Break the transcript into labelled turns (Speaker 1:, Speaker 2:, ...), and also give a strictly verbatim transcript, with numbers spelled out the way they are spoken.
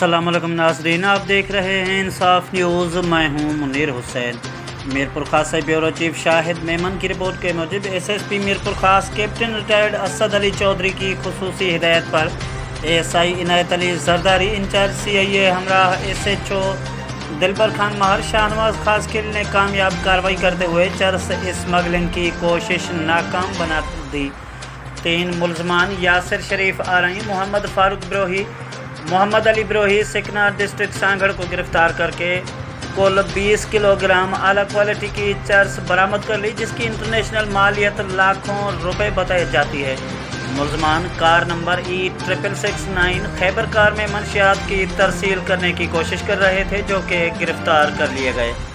Speaker 1: अस्सलाम वालेकुम नाज़रीन, आप देख रहे हैं इंसाफ न्यूज़। मैं हूं मुनीर हुसैन। मीरपुर खास से ब्यूरो चीफ शाहिद मेमन की रिपोर्ट के मुताबिक SSP Mirpur Khas captain retired Asad Ali Chaudhry की खुसूसी हिदायत पर ASI Inayat Ali Zardari, incharge CIA हमराह एसएचओ दिलबर खान महर शाहनवाज खास किल ने कामयाब कार्रवाई करते हुए चरस स्मगलिंग की कोशिश नाकाम बना दी। तीन मुलजमान यासिर शरीफ आरई, मोहम्मद फारूक ब्रोही, मोहम्मद अली ब्रोही सिकनार डिस्ट्रिक्ट सांगड़ को गिरफ्तार करके कुल बीस किलोग्राम आला क्वालिटी की चरस बरामद कर ली, जिसकी इंटरनेशनल मालियत लाखों रुपए बताई जाती है। मुलजमान car number E triple six nine Khyber car में मंशियात की तरसील करने की कोशिश कर रहे थे, जो कि गिरफ्तार कर लिए गए।